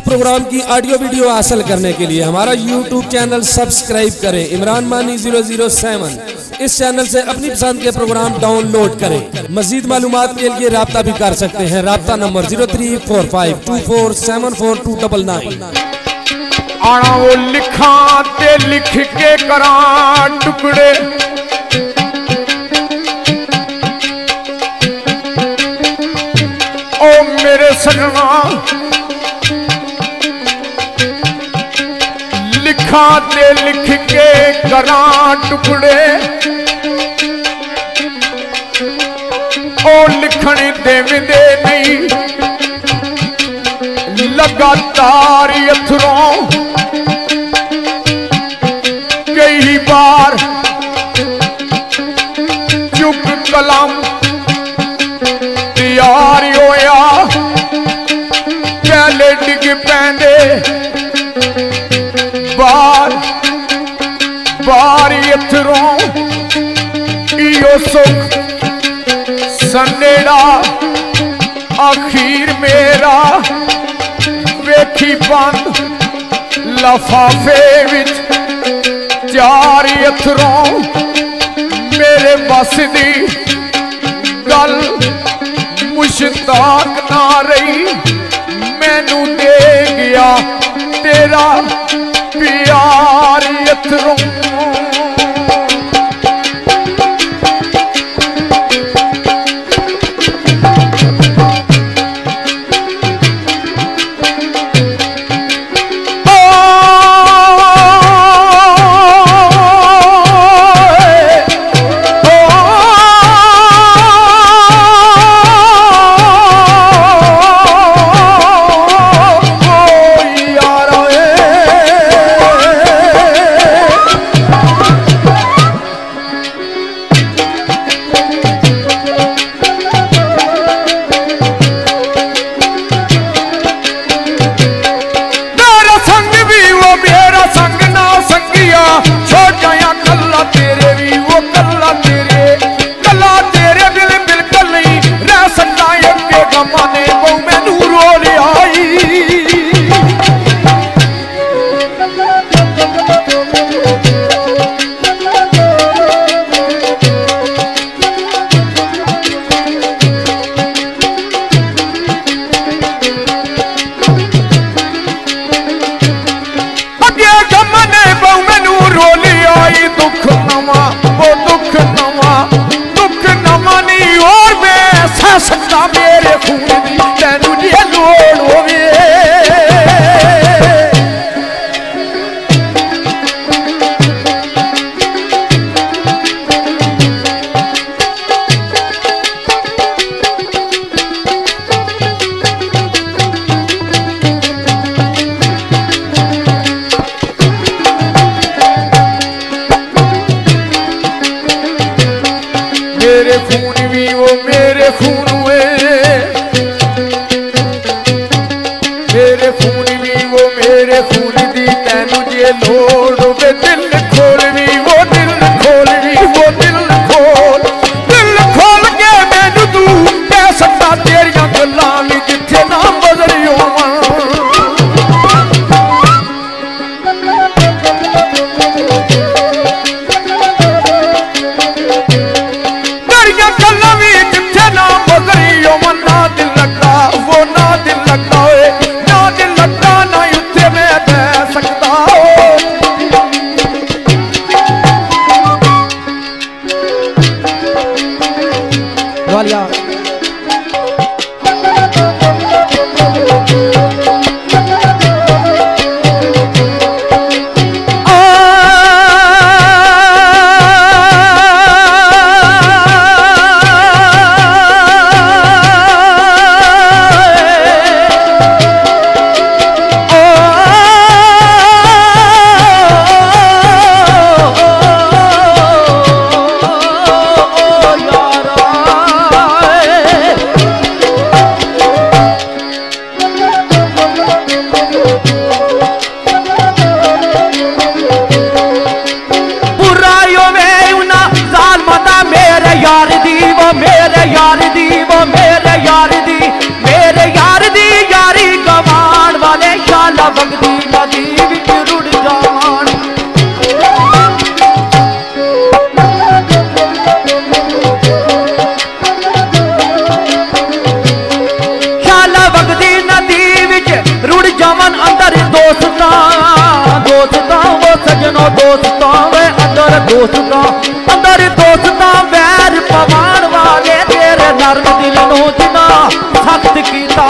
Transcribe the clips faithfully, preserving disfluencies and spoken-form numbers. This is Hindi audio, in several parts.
प्रोग्राम की ऑडियो वीडियो हासिल करने के लिए हमारा यूट्यूब चैनल सब्सक्राइब करें। Imran Mani zero zero seven इस चैनल से अपनी पसंद के प्रोग्राम डाउनलोड करें। मजीद मालूमात के लिए राब्ता भी कर सकते हैं। राब्ता number zero three four five two four seven four two double nine. आना वो लिखा ते लिख के करा टुकड़े, ओ मेरे सजना लिखा ते लिख के करा टुकड़े, ओ लिखने देविंदे नहीं लगातार अथरों कई बार चुप कलम तैयार होया पहले डिग पैंदे बार बार अथरों इयो सुख सनेड़ा आखिर मेरा वेखी बंद लफाफे विच चार अथरों मेरे बस दी गल मुश्ताक ना रही, मैनू दे गया तेरा प्यार अथरों। सकता मेरे खून दी तैनू जी लोड़ होवे, मेरे खून भी वो मेरे खून हुए, मेरे खून भी वो मेरे खून दी तैनू जे लोड़ होवे, दिल खोल भी वो दिल खोल भी वो दिल खोल दिल खोल के मैनू तू कह सकता तेरियां गल्लां भी जिथे ना बदली होवन। मेरे यार दी मेरे यार दी यारी गवान वाले दोस्तां अंदर दोस्तां वैर पवाण वाले तेरे नरम दिल नूं जिन्ना सख्त कीता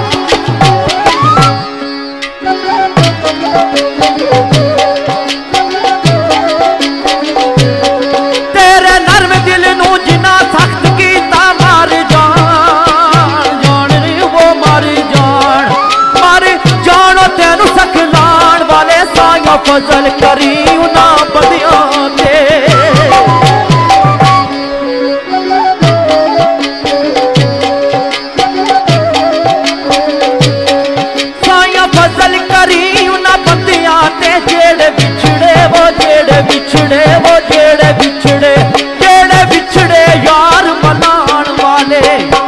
तेरे नरम दिल नूं जिन्ना सख्त कीता मार जान जान नी वो मार जान मार जान तेनू सकलाण वाले साया फजल करी उन्हां बंदियां ते जेड़े बिछड़े वो जेड़े बिछड़े वो जेड़े बिछड़े जेड़े बिछड़े यार मनाण वाले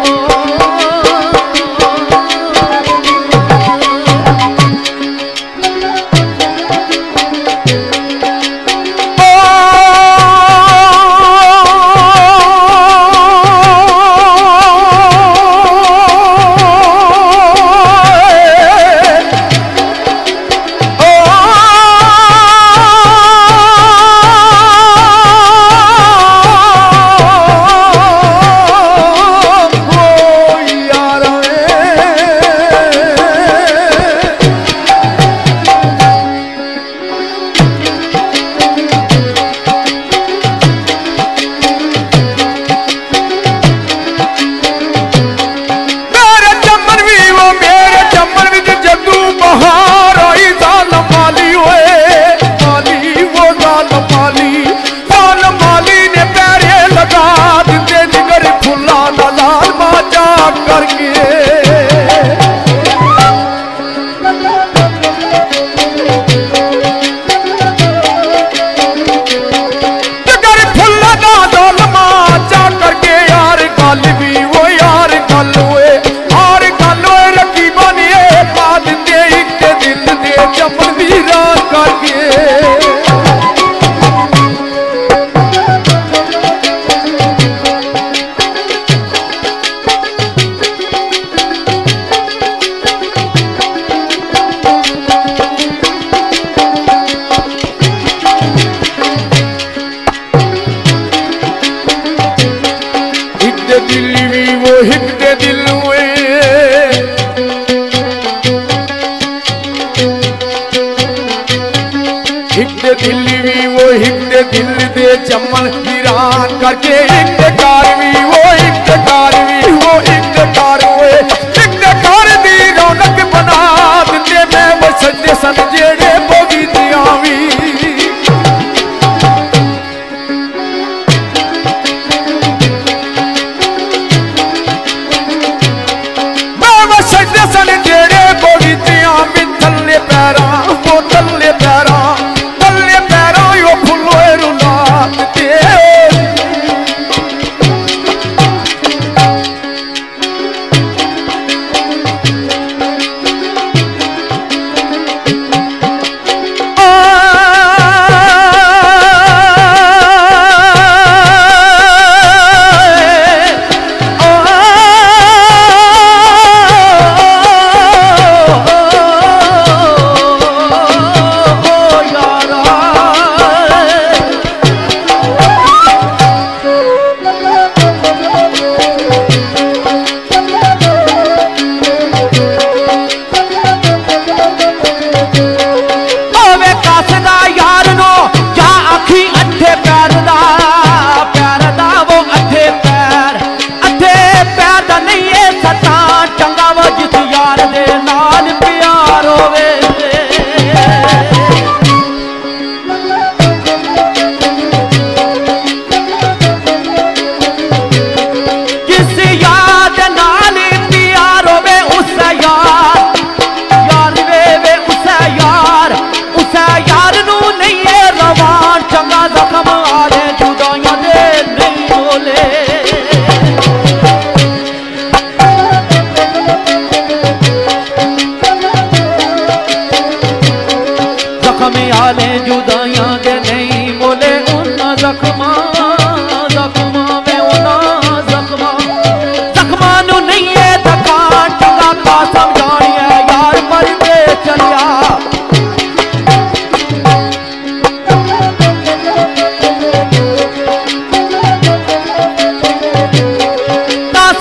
चमन वीरान करके इंतकार भी वो इंतकार भी वो इंतकार हुए इंतकार दी रौनक बना दिते मैं वो सच्चे सन जेड़े बोगी दियां भी मैं वो सच्चे सन जेड़े बोगी दियां भी थल्ले पैरा वो थल्ले पैरा थल्ले पैरा यो फुलोए रुला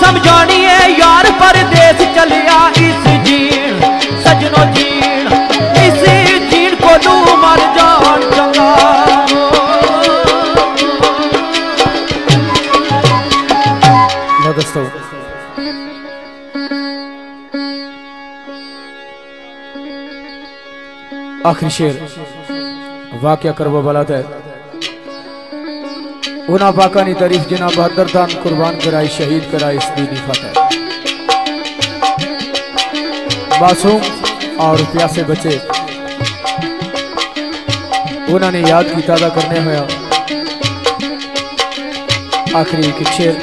नाम जानिए यार परदेस चलिया इस जीण सजनो जीण इस जीण को तू मर जान चंगा। दोस्तों आखिरी शेर वाक्य करवा वाला है उना पाकानी तारीफ जिना बहादुर दान कुर्बान कराई शहीद कराई इस दीनी फतेह। मासूम और प्यासे बच्चे उन्होंने याद की ताज़ा करने होया आखिरी एक शेर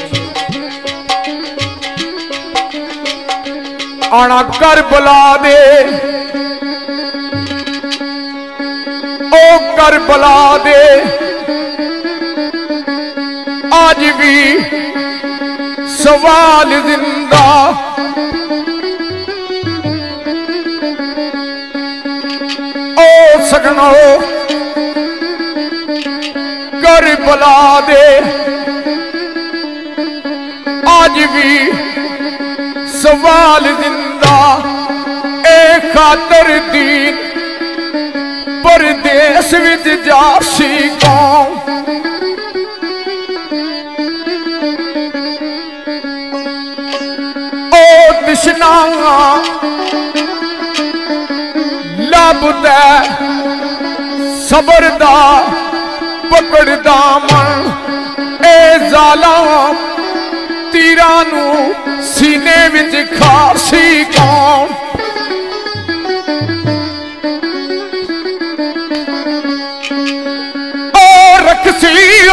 आना कर बुला दे ओ कर बुला दे आज भी सवाल जिंदा ओ सगनो कर बुला दे आज भी सवाल जिंदा ए खातर दीन परदेस विच जासी कौम ओ दिशना लभदा सबरदा पकड़दा मन ए जालिम तीरा नू सीने विच खासी कौन ओ रखसी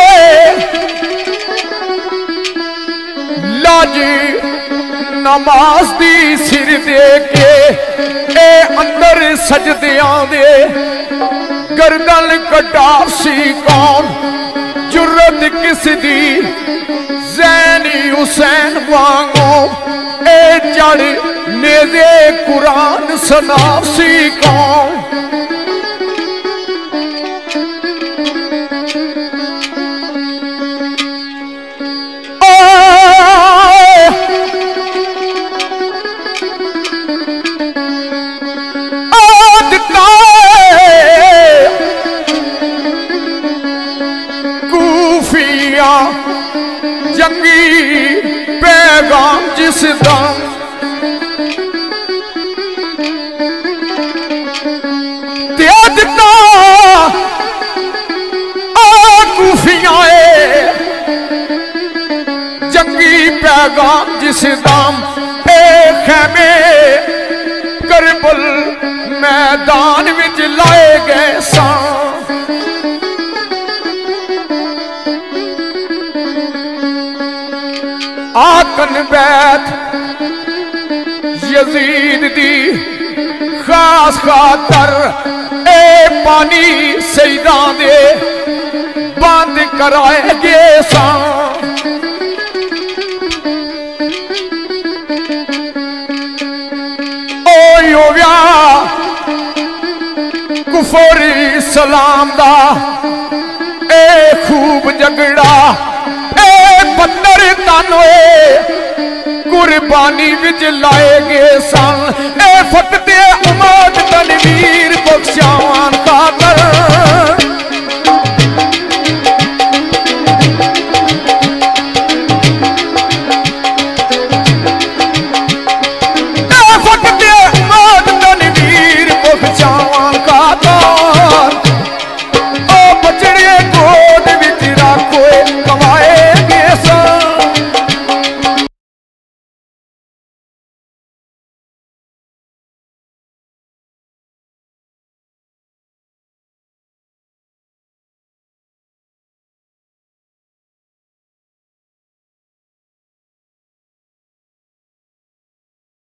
लाज नमाज दी सिर दे के ए अंदर सजदियां दे गर्दन कटासी कौन जुर्रत किस दी ज़ैनी हुसैन वांगो ए चढ़ नेज़े कुरान सनासी कौन कूफिया जंगी पैगाम जिस दम त्यागता कूफिया जंगी पैगाम जिस दम ए खैमे करबल मैदान विच लाए गए सा आकन बैत यजीद दी खास खातर ए पानी सईदा दे बंद कराए गे सा ओ व्या कुफर सलाम दा ए खूब झगड़ा बंदर तानोए कुर्बानी विच लाए गए सन ए फकते उमद तनवीर बख्शा